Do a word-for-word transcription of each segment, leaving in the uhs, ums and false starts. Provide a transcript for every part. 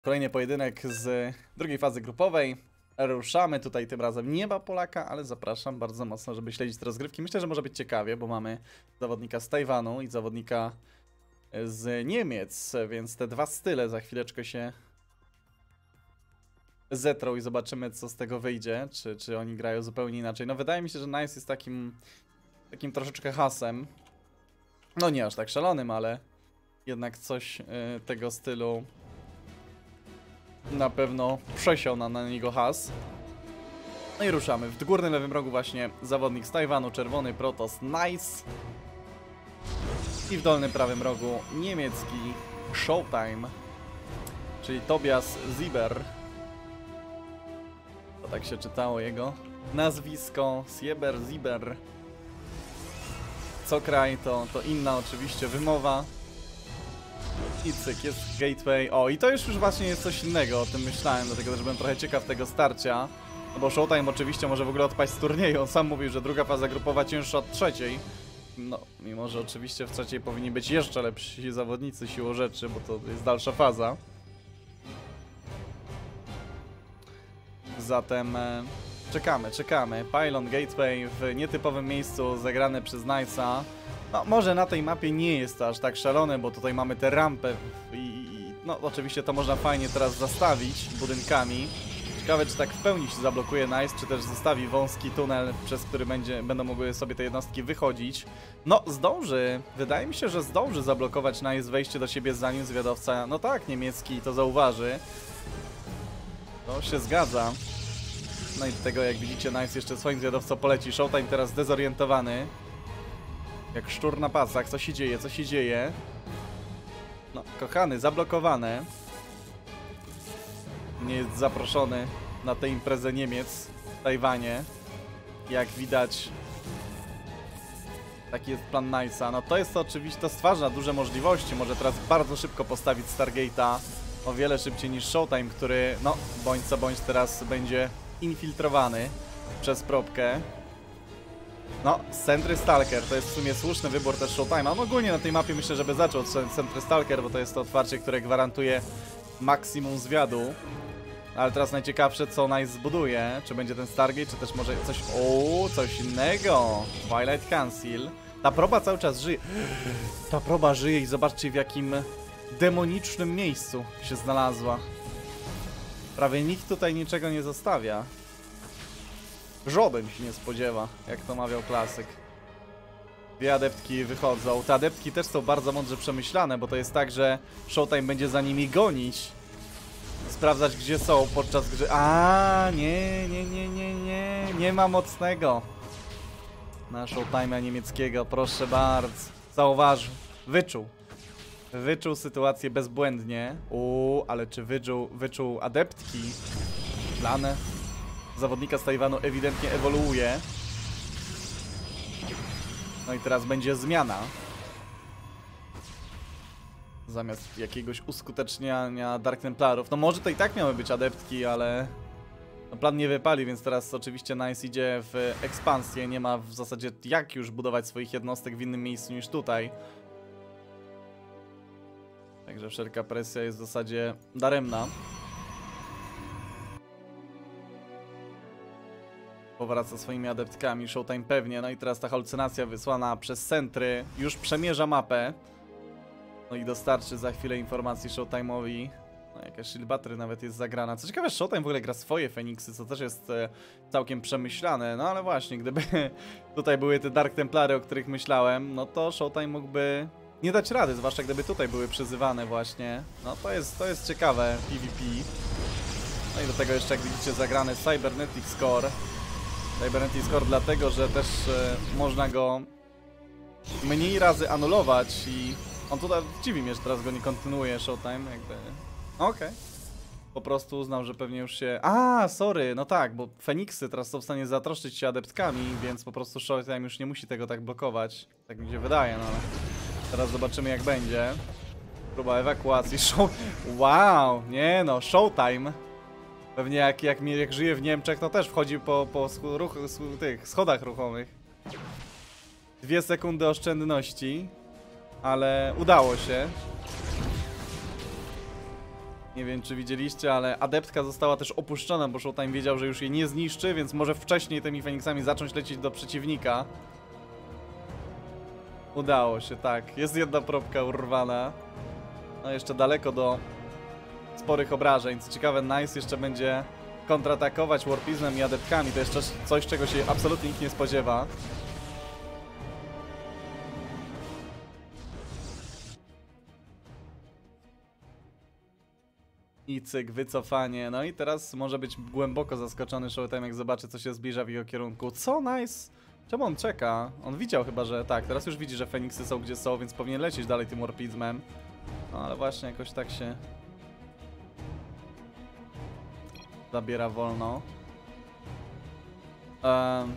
Kolejny pojedynek z drugiej fazy grupowej. Ruszamy tutaj tym razem. Nie ma Polaka, ale zapraszam bardzo mocno, żeby śledzić te rozgrywki. Myślę, że może być ciekawie, bo mamy zawodnika z Tajwanu i zawodnika z Niemiec, więc te dwa style za chwileczkę się zetrą i zobaczymy, co z tego wyjdzie. Czy, czy oni grają zupełnie inaczej. No wydaje mi się, że Nice jest takim, takim troszeczkę hasem. No nie aż tak szalonym, ale jednak coś y, tego stylu na pewno przesiał na, na niego has. No i ruszamy. W górnym lewym rogu właśnie zawodnik z Tajwanu, czerwony Protoss Nice. I w dolnym prawym rogu niemiecki Showtime, czyli Tobias Sieber. To tak się czytało jego nazwisko. Sieber, Sieber. Co kraj to, to inna oczywiście wymowa. I cyk, jest gateway. O, i to już już właśnie jest coś innego, o tym myślałem, dlatego też byłem trochę ciekaw tego starcia. No bo Showtime oczywiście może w ogóle odpaść z turnieju. On sam mówił, że druga faza grupowa cięższa od trzeciej. No, mimo że oczywiście w trzeciej powinni być jeszcze lepsi zawodnicy siłą rzeczy, bo to jest dalsza faza. Zatem e, czekamy, czekamy. Pylon Gateway w nietypowym miejscu zagrane przez Nice'a. No, może na tej mapie nie jest to aż tak szalone, bo tutaj mamy tę rampę i, i no oczywiście to można fajnie teraz zastawić budynkami. Ciekawe, czy tak w pełni się zablokuje Nice, czy też zostawi wąski tunel, przez który będzie, będą mogły sobie te jednostki wychodzić. No, zdąży. Wydaje mi się, że zdąży zablokować Nice wejście do siebie, zanim zwiadowca, no tak, niemiecki to zauważy. To się zgadza. No i do tego, jak widzicie, Nice jeszcze swoim zwiadowcą poleci. Showtime teraz zdezorientowany. Jak szczur na pasach. Co się dzieje? Co się dzieje? No, kochany, zablokowane. Nie jest zaproszony na tę imprezę Niemiec w Tajwanie. Jak widać, taki jest plan Nice'a. No to jest to oczywiście, to stwarza duże możliwości. Może teraz bardzo szybko postawić Stargate'a. O wiele szybciej niż Showtime, który, no, bądź co bądź teraz będzie infiltrowany przez probkę. No, Sentry Stalker to jest w sumie słuszny wybór też Showtime'a. No ogólnie na tej mapie myślę, żeby zaczął od Sentry Stalker, bo to jest to otwarcie, które gwarantuje maksimum zwiadu. Ale teraz najciekawsze, co Nice zbuduje. Czy będzie ten Stargate, czy też może coś... O, coś innego. Twilight Council. Ta proba cały czas żyje. Ta proba żyje i zobaczcie, w jakim demonicznym miejscu się znalazła. Prawie nikt tutaj niczego nie zostawia. Żaden się nie spodziewa, jak to mawiał klasyk. Dwie adeptki wychodzą. Te adeptki też są bardzo mądrze przemyślane, bo to jest tak, że Showtime będzie za nimi gonić. Sprawdzać, gdzie są podczas gry. A nie, nie, nie, nie, nie. Nie ma mocnego na Showtime'a niemieckiego, proszę bardzo. Zauważył, wyczuł. Wyczuł sytuację bezbłędnie. Uuu, ale czy wyczuł, wyczuł adeptki? Plan zawodnika z Tajwanu ewidentnie ewoluuje. No i teraz będzie zmiana. Zamiast jakiegoś uskuteczniania Dark Templarów. No może to i tak miały być adeptki, ale no plan nie wypali, więc teraz oczywiście Nice idzie w ekspansję. Nie ma w zasadzie jak już budować swoich jednostek w innym miejscu niż tutaj. Także wszelka presja jest w zasadzie daremna. Powraca swoimi adeptkami, Showtime pewnie. No i teraz ta halucynacja wysłana przez Sentry już przemierza mapę. No i dostarczy za chwilę informacji Showtime'owi. No jakaś Shield Battery nawet jest zagrana. Co ciekawe, Showtime w ogóle gra swoje Feniksy, co też jest e, całkiem przemyślane. No ale właśnie, gdyby tutaj były te Dark Templary, o których myślałem, no to Showtime mógłby nie dać rady, zwłaszcza gdyby tutaj były przyzywane właśnie. No to jest, to jest ciekawe PvP. No i do tego jeszcze, jak widzicie, zagrany Cybernetic Score. Cybernetic Score dlatego, że też e, można go mniej razy anulować i on tutaj dziwi mnie, że teraz go nie kontynuuje Showtime, jakby... Okej. Okay. Po prostu uznał, że pewnie już się... A, sorry, no tak, bo Feniksy teraz są w stanie zatroszczyć się adeptkami, więc po prostu Showtime już nie musi tego tak blokować. Tak mi się wydaje, no ale... Teraz zobaczymy, jak będzie. Próba ewakuacji. Show... Wow, nie no, Showtime. Pewnie jak, jak, jak żyje w Niemczech, to też wchodzi po, po ruch, tych schodach ruchomych. Dwie sekundy oszczędności. Ale udało się. Nie wiem, czy widzieliście, ale adeptka została też opuszczona, bo Showtime wiedział, że już jej nie zniszczy, więc może wcześniej tymi Feniksami zacząć lecieć do przeciwnika. Udało się, tak. Jest jedna probka urwana. No jeszcze daleko do sporych obrażeń. Co ciekawe, Nice jeszcze będzie kontratakować Warpizmem i adeptkami. To jest coś, czego się absolutnie nikt nie spodziewa. I cyk, wycofanie. No i teraz może być głęboko zaskoczony Showtime, jak zobaczy, co się zbliża w jego kierunku. Co? Nice! Czemu on czeka? On widział chyba, że tak, teraz już widzi, że Feniksy są gdzie są, więc powinien lecieć dalej tym Warpizmem. No ale właśnie jakoś tak się zabiera wolno. Um.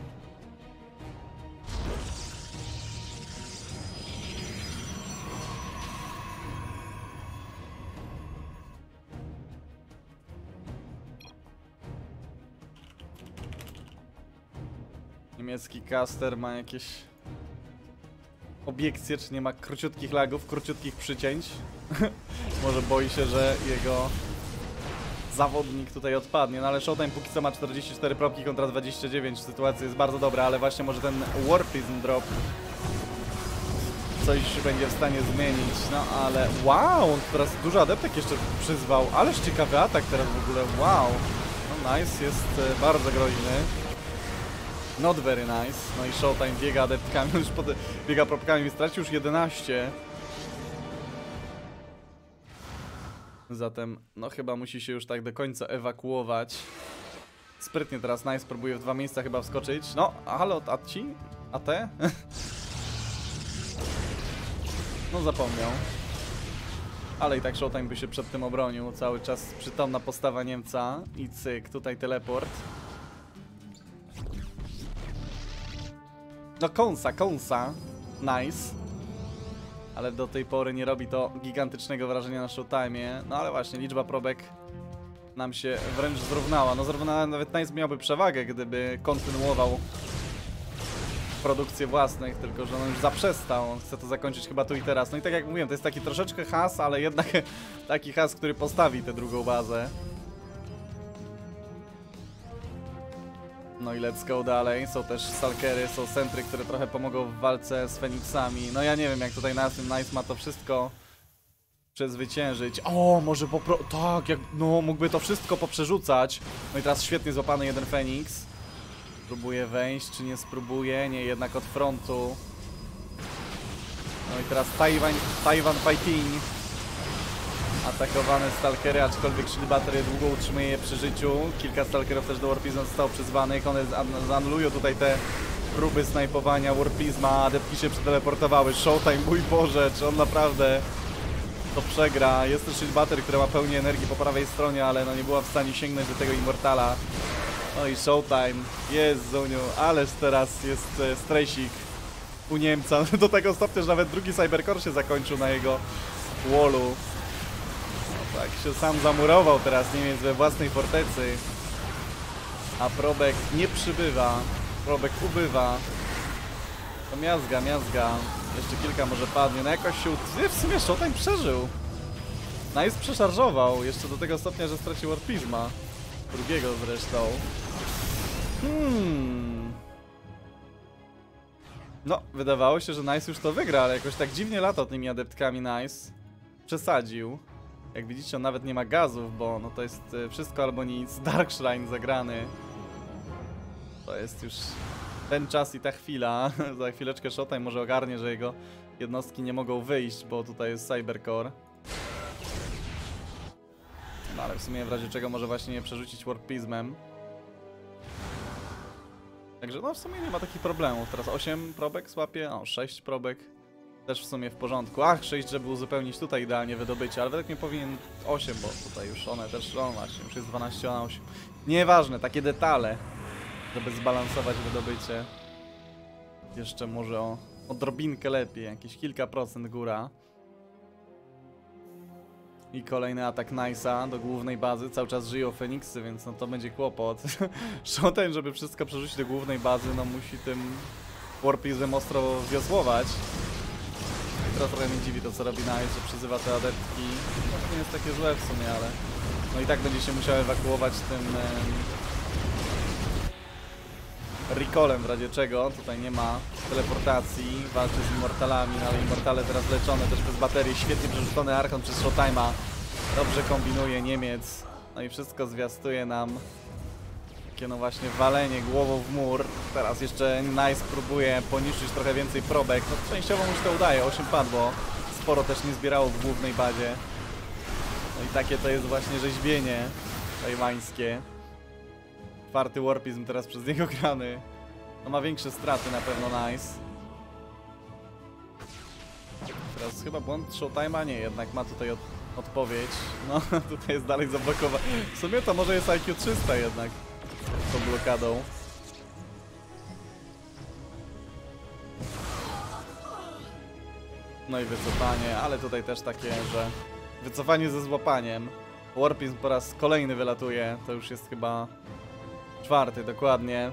Niemiecki caster ma jakieś obiekcje, czy nie ma króciutkich lagów, króciutkich przycięć. Może boi się, że jego zawodnik tutaj odpadnie, no ale Showtime póki co ma czterdzieści cztery probki kontra dwadzieścia dziewięć, sytuacja jest bardzo dobra, ale właśnie może ten Warpizm drop coś będzie w stanie zmienić, no ale wow, on teraz dużo adeptek jeszcze przyzwał, ależ ciekawy atak teraz w ogóle, wow, no Nice jest bardzo groźny. Not very nice. No i Showtime biega adeptkami, już pod... biega probkami, stracił już jedenaście. Zatem, no chyba musi się już tak do końca ewakuować. Sprytnie teraz Nice próbuje w dwa miejsca chyba wskoczyć. No, halo, a ci? A te? No zapomniał. Ale i tak Showtime by się przed tym obronił. Cały czas przytomna postawa Niemca. I cyk, tutaj teleport. No kąsa, kąsa. Nice. Ale do tej pory nie robi to gigantycznego wrażenia na Showtime'ie. No ale właśnie, liczba probek nam się wręcz zrównała. No zrównała, nawet Nice miałby przewagę, gdyby kontynuował produkcję własnych, tylko że on już zaprzestał. On chce to zakończyć chyba tu i teraz. No i tak jak mówiłem, to jest taki troszeczkę has, ale jednak taki has, który postawi tę drugą bazę. No i let's go dalej. Są też stalkery, są sentry, które trochę pomogą w walce z Feniksami. No ja nie wiem, jak tutaj na tym Nice ma to wszystko przezwyciężyć. O, może popro... Tak, jak... no mógłby to wszystko poprzerzucać. No i teraz świetnie złapany jeden Feniks. Próbuje wejść, czy nie spróbuje? Nie, jednak od frontu. No i teraz Taiwan, Taiwan Fighting. Atakowane stalkery, aczkolwiek Shield Battery długo utrzymuje je przy życiu. Kilka stalkerów też do Warpizma zostało przyzwanych. One zanulują tutaj te próby snajpowania Warpizma. Adeptki się przeteleportowały. Showtime, mój Boże, czy on naprawdę to przegra? Jest też Shield Battery, która ma pełnię energii po prawej stronie, ale no nie była w stanie sięgnąć do tego Immortala. No i Showtime, jest Zuniu, ależ teraz jest e, stresik u Niemca. Do tego stopnia, że nawet drugi Cybercore się zakończył na jego wallu. No tak się sam zamurował teraz Niemiec we własnej fortecy. A probek nie przybywa, probek ubywa. To miazga, miazga. Jeszcze kilka może padnie, no jakoś się u... W sumie Showtime przeżył. Nice przeszarżował, jeszcze do tego stopnia, że stracił Warpizma. Drugiego zresztą. Hmm. No, wydawało się, że Nice już to wygra, ale jakoś tak dziwnie lata tymi adeptkami Nice. Przesadził. Jak widzicie, on nawet nie ma gazów, bo no to jest wszystko albo nic. Dark Shrine zagrany. To jest już ten czas i ta chwila. Za chwileczkę Showtime może ogarnie, że jego jednostki nie mogą wyjść, bo tutaj jest Cybercore. No ale w sumie w razie czego może właśnie nie przerzucić Warpizmem. Także no w sumie nie ma takich problemów. Teraz osiem probek złapie, o sześć probek. Też w sumie w porządku. Ach, sześć, żeby uzupełnić tutaj idealnie wydobycie, ale według mnie powinien osiem, bo tutaj już one też, o właśnie, już jest dwanaście na osiem. Nieważne, takie detale, żeby zbalansować wydobycie. Jeszcze może o odrobinkę lepiej, jakieś kilka procent góra. I kolejny atak Nice'a do głównej bazy. Cały czas żyją Feniksy, więc no to będzie kłopot. Showtime, żeby wszystko przerzucić do głównej bazy, no musi tym Warpizem ostro wiosłować. teraz trochę mnie dziwi to, co robi Nice, że przyzywa te adeptki. No to nie jest takie złe w sumie, ale no i tak będzie się musiał ewakuować tym em, recallem w razie czego. Tutaj nie ma teleportacji, walczy z Immortalami, no ale Immortale teraz leczone też przez baterię. Świetnie przerzucony Archon przez Showtime'a. Dobrze kombinuje Niemiec. No i wszystko zwiastuje nam takie no właśnie walenie głową w mur. Teraz jeszcze Nice próbuje poniszczyć trochę więcej probek. No częściowo mu się to udaje, osiem padło. Sporo też nie zbierało w głównej bazie. No i takie to jest właśnie rzeźbienie tajwańskie. Czwarty warpizm teraz przez niego grany. No ma większe straty na pewno Nice. Teraz chyba błąd Showtime'a? Nie, jednak ma tutaj od odpowiedź. No tutaj jest dalej zablokowane. W sumie to może jest I Q trzysta jednak. Tą blokadą. No i wycofanie, ale tutaj też takie, że wycofanie ze złapaniem. Warpizm po raz kolejny wylatuje. To już jest chyba czwarty, dokładnie.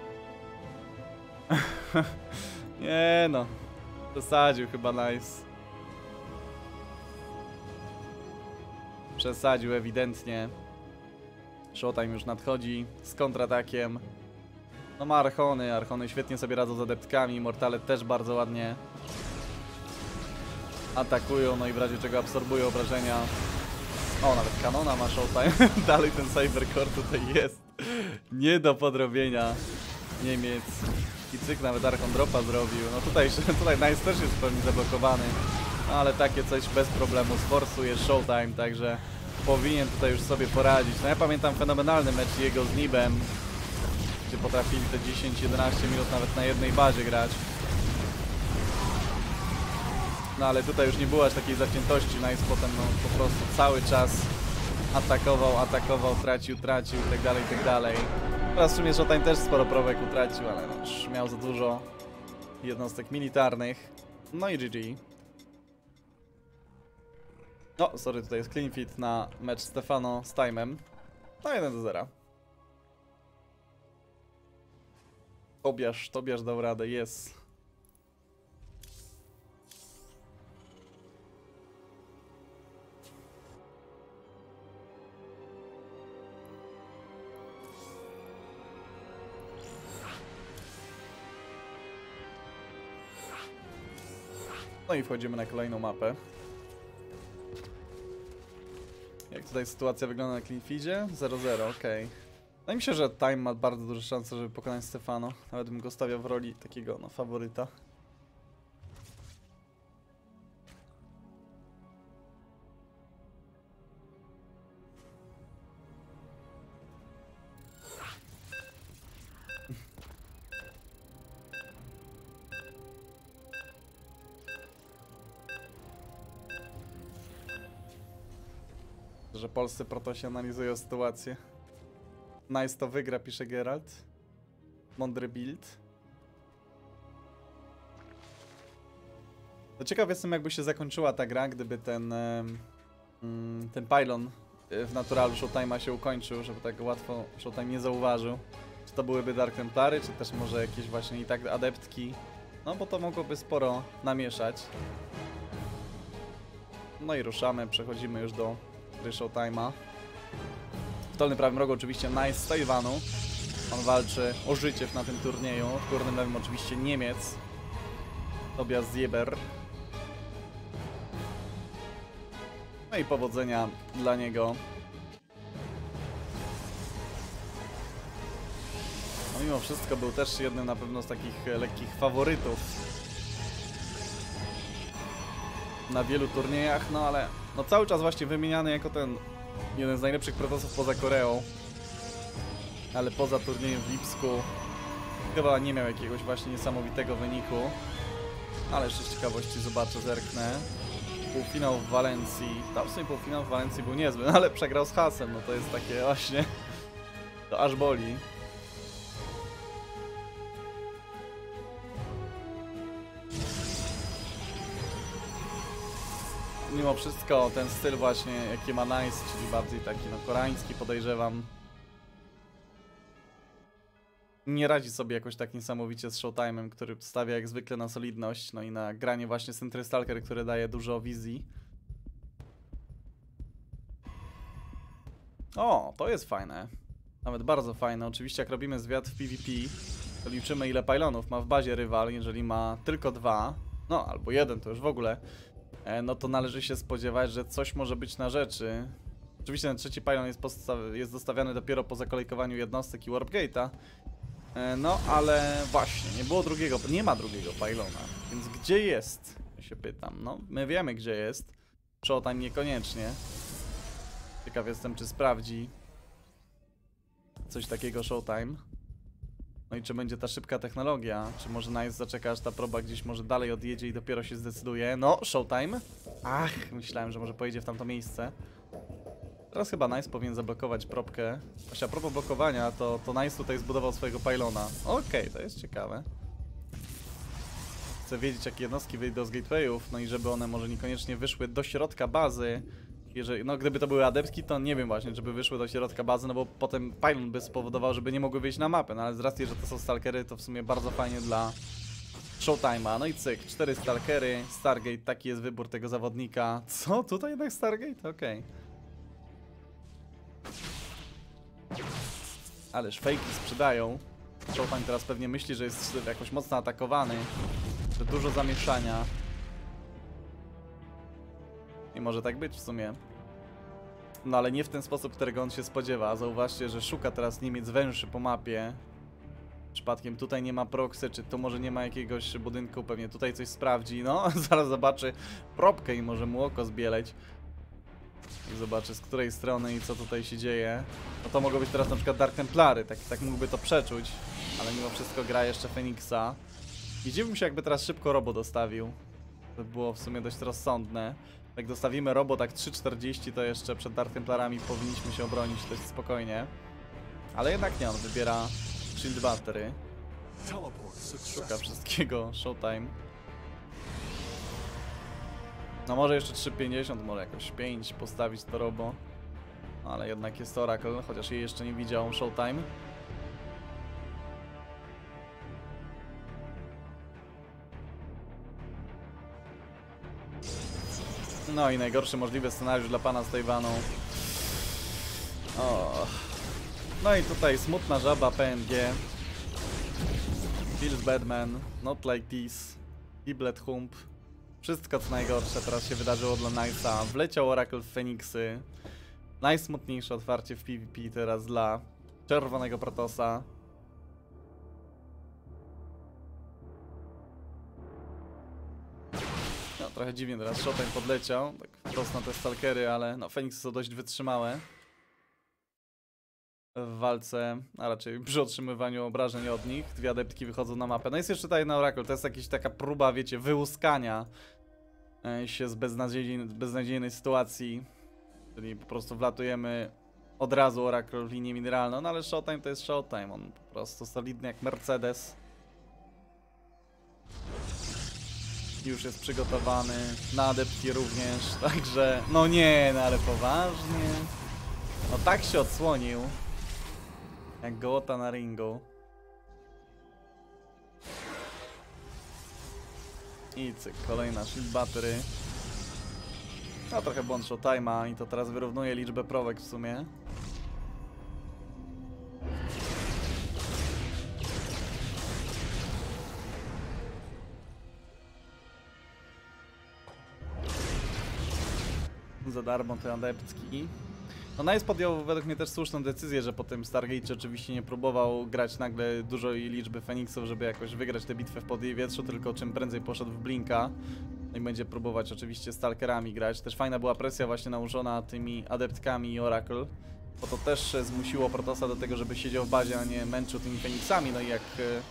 Nie no. Przesadził chyba Nice. Przesadził ewidentnie. Showtime już nadchodzi z kontratakiem. No ma Archony, Archony świetnie sobie radzą z adeptkami, Mortale też bardzo ładnie atakują, no i w razie czego absorbują obrażenia. O, nawet kanona ma Showtime. Dalej ten Cybercore tutaj jest. Nie do podrobienia Niemiec. I cyk, nawet Archon dropa zrobił. No tutaj, tutaj Nice też jest w pełni zablokowany. No ale takie coś bez problemu sforsuje Showtime, także powinien tutaj już sobie poradzić. No ja pamiętam fenomenalny mecz jego z Nibem, gdzie potrafili te dziesięć jedenaście minut nawet na jednej bazie grać. No ale tutaj już nie było aż takiej zaciętości. Nice potem no, po prostu cały czas atakował, atakował, tracił, tracił i tak dalej, i tak dalej. Teraz w sumie Showtime też sporo probek utracił, ale no, już miał za dużo jednostek militarnych. No i G G. No, sorry, tutaj jest clean fit na mecz Stefano z Time'em. No jeden do zera. Tobiasz, Tobiasz dał radę, jest. No i wchodzimy na kolejną mapę. Jak tutaj sytuacja wygląda na clean feedzie? zero zero, okej. Okay. No i myślę, że Time ma bardzo duże szanse, żeby pokonać Stefano. Nawet bym go stawiał w roli takiego no, faworyta. Że polscy protosi analizują sytuację. Nice to wygra, pisze Geralt. Mądry build. To ciekaw jestem, jakby się zakończyła ta gra, gdyby ten um, ten pylon w naturalu Showtime'a się ukończył, żeby tak łatwo Showtime nie zauważył. Czy to byłyby Dark Templary, czy też może jakieś właśnie i tak adeptki. No bo to mogłoby sporo namieszać. No i ruszamy, przechodzimy już do gry Showtime'a. W dolnym prawym rogu oczywiście Nice z Tajwanu. On walczy o życie na tym turnieju. W górnym lewym oczywiście Niemiec. Tobias Zieber. No i powodzenia dla niego. No mimo wszystko był też jednym na pewno z takich lekkich faworytów na wielu turniejach, no ale no cały czas właśnie wymieniany jako ten jeden z najlepszych protosów poza Koreą. Ale poza turniejem w Lipsku chyba nie miał jakiegoś właśnie niesamowitego wyniku. Ale jeszcze z ciekawości zobaczę, zerknę. Półfinał w Walencji. Tam w sumie półfinał w Walencji był niezły, ale przegrał z Hasem, no to jest takie właśnie... To aż boli. Mimo wszystko ten styl właśnie, jaki ma Nice, czyli bardziej taki no koreański, podejrzewam. nie radzi sobie jakoś tak niesamowicie z Showtime'em, który stawia jak zwykle na solidność, no i na granie właśnie Sentry Stalker, które daje dużo wizji. O, to jest fajne. Nawet bardzo fajne. Oczywiście jak robimy zwiat w PvP, to liczymy ile pylonów ma w bazie rywal. Jeżeli ma tylko dwa, no albo jeden, to już w ogóle, no to należy się spodziewać, że coś może być na rzeczy. Oczywiście ten trzeci pylon jest, jest dostawiany dopiero po zakolejkowaniu jednostek i Warp Gate'a. No ale właśnie, nie było drugiego, nie ma drugiego pylona. Więc gdzie jest? Ja się pytam. No, my wiemy gdzie jest. Showtime niekoniecznie. Ciekaw jestem, czy sprawdzi coś takiego Showtime. No i czy będzie ta szybka technologia? Czy może Nice zaczeka, aż ta proba gdzieś może dalej odjedzie i dopiero się zdecyduje? No, Showtime. Ach, myślałem, że może pojedzie w tamto miejsce. Teraz chyba Nice powinien zablokować probkę. Właśnie a propos blokowania, to, to Nice tutaj zbudował swojego pylona. Okej, okay, to jest ciekawe. Chcę wiedzieć, jakie jednostki wyjdą z gatewayów, no i żeby one może niekoniecznie wyszły do środka bazy. Jeżeli, no gdyby to były adeptki, to nie wiem właśnie, żeby wyszły do środka bazy, no bo potem pylon by spowodował, żeby nie mogły wyjść na mapę, no ale z racji, że to są stalkery, to w sumie bardzo fajnie dla Showtime'a. No i cyk, cztery stalkery, Stargate, taki jest wybór tego zawodnika. Co? Tutaj jednak Stargate? Okej. Okay. Ależ fejki sprzedają. Showtime teraz pewnie myśli, że jest jakoś mocno atakowany, że dużo zamieszania. I może tak być w sumie. No ale nie w ten sposób, którego on się spodziewa. Zauważcie, że szuka teraz Niemiec węży po mapie. Przypadkiem tutaj nie ma proxy, czy tu może nie ma jakiegoś budynku, pewnie tutaj coś sprawdzi. No, zaraz zobaczy probkę i może mu oko zbieleć. I zobaczy z której strony i co tutaj się dzieje. No to mogą być teraz na przykład Dark Templary, tak, tak mógłby to przeczuć. Ale mimo wszystko gra jeszcze Feniksa. I dziwiłbym się, jakby teraz szybko Robo dostawił. To by było w sumie dość rozsądne. Jak dostawimy Robo tak trzy czterdzieści, to jeszcze przed Dark Templarami powinniśmy się obronić dość spokojnie. Ale jednak nie, on wybiera Shield Battery. Szuka wszystkiego Showtime. No może jeszcze trzy pięćdziesiąt, może jakoś pięć postawić to Robo. No, ale jednak jest to Oracle, chociaż jej jeszcze nie widział Showtime. No i najgorszy możliwy scenariusz dla pana z Tajwanu. O. No i tutaj smutna żaba P N G. Feels Badman, Not Like This, Giblet Hump. Wszystko co najgorsze teraz się wydarzyło dla Nice'a. Wleciał Oracle w Feniksy. Najsmutniejsze otwarcie w PvP teraz dla czerwonego Protosa. No trochę dziwnie teraz Showtime podleciał. Tak wprost na te stalkery, ale no Feniksy są dość wytrzymałe w walce, a raczej przy otrzymywaniu obrażeń od nich. Dwie adeptki wychodzą na mapę. No jest jeszcze tutaj na Oracle. To jest jakaś taka próba, wiecie, wyłuskania się z beznadziejnej, beznadziejnej sytuacji. Czyli po prostu wlatujemy od razu Oracle w linię mineralną. No ale Showtime to jest Showtime. On po prostu solidny jak Mercedes. Już jest przygotowany. Na adeptki również. Także, no nie, no ale poważnie. No tak się odsłonił. Jak gołota na ringu. I cyk, kolejna Shield Battery. No trochę błąd Showtime'a i to teraz wyrównuje liczbę probek w sumie. Za darmo te adeptki. No Nice podjął według mnie też słuszną decyzję, że po tym Stargate oczywiście nie próbował grać nagle dużej liczby Feniksów, żeby jakoś wygrać tę bitwę w Podwietrzu, tylko czym prędzej poszedł w Blinka. No i będzie próbować oczywiście Stalkerami grać. Też fajna była presja właśnie nałożona tymi adeptkami i Oracle, bo to też zmusiło Protosa do tego, żeby siedział w bazie, a nie męczył tymi Feniksami. No i jak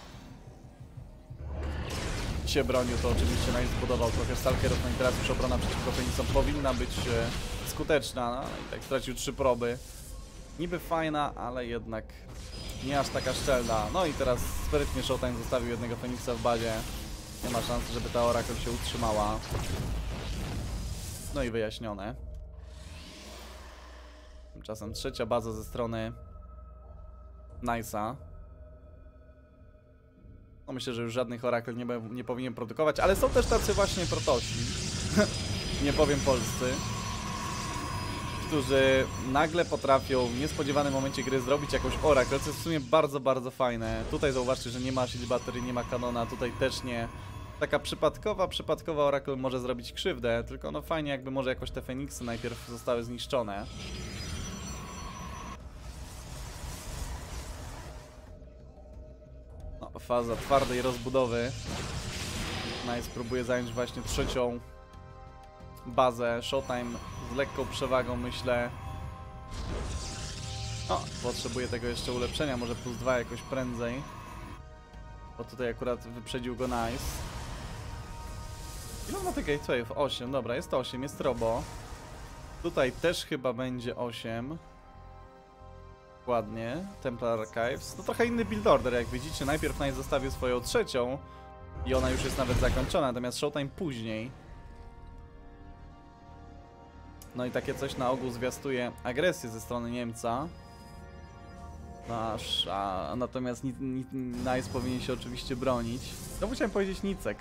się bronił, to oczywiście Nice zbudował trochę Stalkerów, no i teraz już obrona przeciwko Feniksom powinna być skuteczna, no i tak stracił trzy proby. Niby fajna, ale jednak nie aż taka szczelna. No i teraz sprytnie Showtime zostawił jednego Feniksa w bazie. Nie ma szansy, żeby ta Oracle się utrzymała. No i wyjaśnione. Tymczasem trzecia baza ze strony Nice'a. No myślę, że już żadnych Oracle nie, nie powinien produkować, ale są też tacy właśnie protosi, nie powiem polscy, którzy nagle potrafią w niespodziewanym momencie gry zrobić jakąś Oracle, co jest w sumie bardzo, bardzo fajne. Tutaj zauważcie, że nie ma shield battery, nie ma kanona, tutaj też nie. Taka przypadkowa, przypadkowa Oracle może zrobić krzywdę, tylko no fajnie jakby może jakoś te Feniksy najpierw zostały zniszczone. No, faza twardej rozbudowy. Nice próbuje zająć właśnie trzecią bazę. Showtime z lekką przewagą, myślę. O, potrzebuje tego jeszcze ulepszenia, może plus dwa jakoś prędzej. Bo tutaj akurat wyprzedził go Nice. Ile ma tych gatewayów? osiem, dobra, jest osiem, jest Robo. Tutaj też chyba będzie osiem. Ładnie, Templar Archives. No trochę inny build order, jak widzicie. Najpierw Nice zostawił swoją trzecią i ona już jest nawet zakończona, natomiast Showtime później. No i takie coś na ogół zwiastuje agresję ze strony Niemca. No aż, a natomiast ni, ni, Nice powinien się oczywiście bronić. No musiałem powiedzieć Nicek.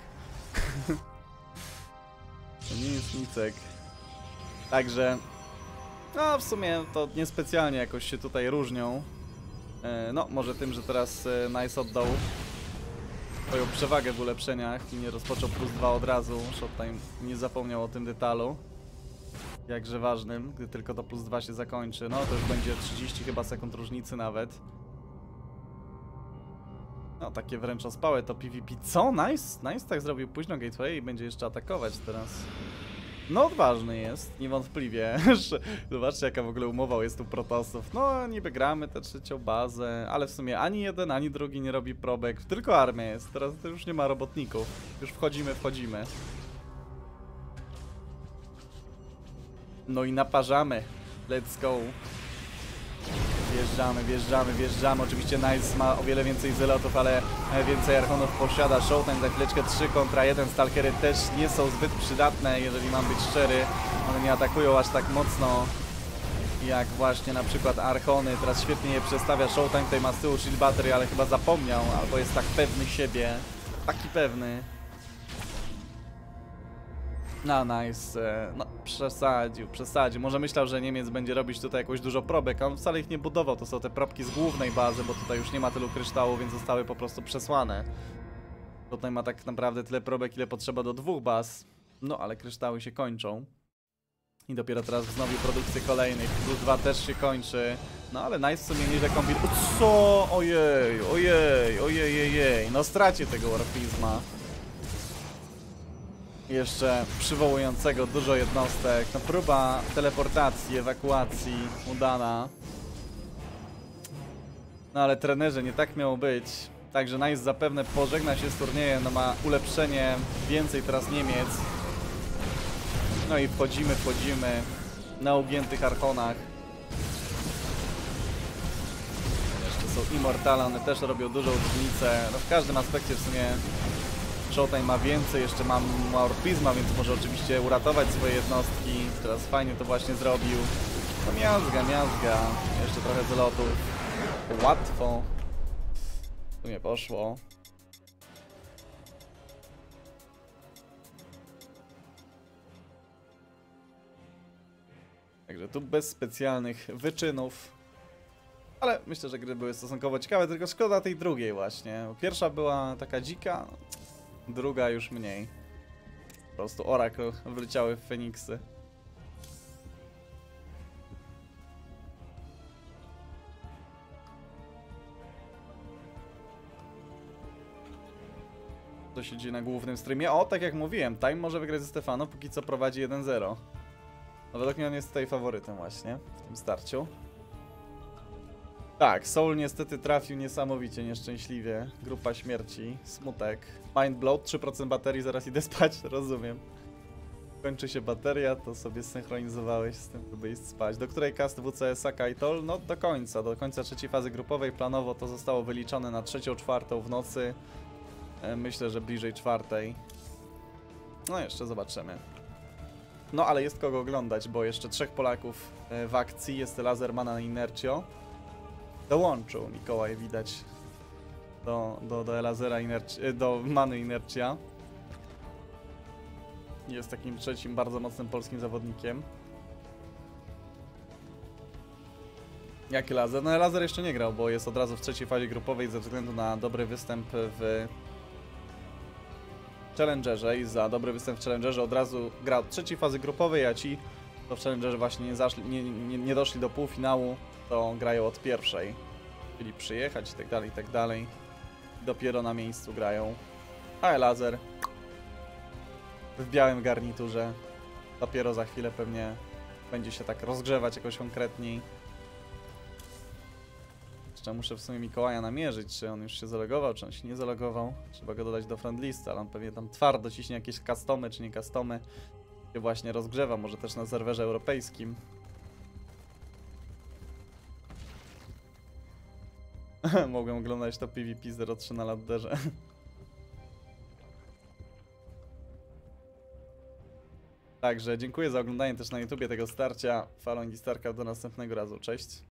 To nie jest Nicek. Także no w sumie to niespecjalnie jakoś się tutaj różnią. e, No może tym, że teraz e, Nice oddał swoją przewagę w ulepszeniach i nie rozpoczął plus dwa od razu. Showtime nie zapomniał o tym detalu, jakże ważnym, gdy tylko to plus dwa się zakończy. No to już będzie trzydzieści chyba sekund różnicy nawet. No takie wręcz ospałe to PvP. Co? Nice? Nice tak zrobił późno gateway i będzie jeszcze atakować teraz. No odważny jest, niewątpliwie. Zobaczcie jaka w ogóle umowa jest tu protosów. No niby gramy tę trzecią bazę, ale w sumie ani jeden, ani drugi nie robi probek. Tylko armia jest, teraz to już nie ma robotników. Już wchodzimy, wchodzimy. No i naparzamy. Let's go. Wjeżdżamy, wjeżdżamy, wjeżdżamy. Oczywiście Nice ma o wiele więcej zelotów, ale więcej archonów posiada. Showtime za chwileczkę trzy kontra jeden. Stalkery też nie są zbyt przydatne, jeżeli mam być szczery. One nie atakują aż tak mocno jak właśnie na przykład archony. Teraz świetnie je przestawia Showtime. Tutaj ma z tyłu shield battery, ale chyba zapomniał, albo jest tak pewny siebie. Taki pewny. No Nice, no przesadził, przesadził. Może myślał, że Niemiec będzie robić tutaj jakoś dużo probek, a on wcale ich nie budował. To są te probki z głównej bazy, bo tutaj już nie ma tylu kryształów, więc zostały po prostu przesłane. Tutaj ma tak naprawdę tyle probek, ile potrzeba do dwóch baz. No ale kryształy się kończą. I dopiero teraz wznowił produkcję kolejnych. Plus dwa też się kończy. No ale Nice w sumie nieźle kombinuje. Co? Ojej, ojej, ojej, ojej. No straci tego Warpizma. Jeszcze przywołującego dużo jednostek. No próba teleportacji, ewakuacji udana. No ale trenerze, nie tak miało być. Także Nice zapewne pożegna się z turniejem. No ma ulepszenie, więcej teraz Niemiec. No i wchodzimy, wchodzimy na ugiętych archonach. Jeszcze są Immortale, one też robią dużą różnicę. No w każdym aspekcie w sumie Showtime ma więcej, jeszcze mam Warpizma, więc może oczywiście uratować swoje jednostki. Teraz fajnie to właśnie zrobił. No miazga, miazga. Jeszcze trochę zelotów. Łatwo. Tu nie poszło. Także tu bez specjalnych wyczynów. Ale myślę, że gry były stosunkowo ciekawe, tylko szkoda tej drugiej właśnie. Pierwsza była taka dzika, druga już mniej. Po prostu Oracle wleciały w Feniksy. Co się dzieje na głównym streamie? O, tak jak mówiłem, Time może wygrać ze Stefano, póki co prowadzi jeden zero. No według mnie on jest tutaj faworytem właśnie w tym starciu. Tak, Soul niestety trafił niesamowicie, nieszczęśliwie. Grupa śmierci, smutek. Mindblow, trzy procent baterii, zaraz idę spać, rozumiem. Kończy się bateria, to sobie zsynchronizowałeś z tym, żeby iść spać. Do której cast W C S a Kaitol? No do końca, do końca trzeciej fazy grupowej. Planowo to zostało wyliczone na trzecią, czwartą w nocy. Myślę, że bliżej czwartej. No jeszcze zobaczymy. No ale jest kogo oglądać, bo jeszcze trzech Polaków w akcji. Jest Lazermana na Inercio. Dołączył Mikołaj, widać. do, do, do Elazera inerci- do Many Inercia. Jest takim trzecim bardzo mocnym polskim zawodnikiem. Jak Elazer? No Elazer jeszcze nie grał, bo jest od razu w trzeciej fazie grupowej ze względu na dobry występ w Challengerze i za dobry występ w Challengerze od razu gra od trzeciej fazy grupowej, a ci, to w Challengerze właśnie nie, zaszli, nie, nie, nie doszli do półfinału, to grają od pierwszej. Czyli przyjechać i tak dalej, i tak dalej. Dopiero na miejscu grają. A Elazer w białym garniturze dopiero za chwilę pewnie będzie się tak rozgrzewać jakoś konkretniej. Jeszcze muszę w sumie Mikołaja namierzyć, czy on już się zalogował, czy on się nie zalogował. Trzeba go dodać do friendlisty, ale on pewnie tam twardo ciśnie jakieś customy, czy nie customy. Się właśnie rozgrzewa, może też na serwerze europejskim. Mogłem oglądać to PvP zero trzy na ladderze. Także dziękuję za oglądanie też na YouTubie tego starcia. Falong i Starka do następnego razu. Cześć.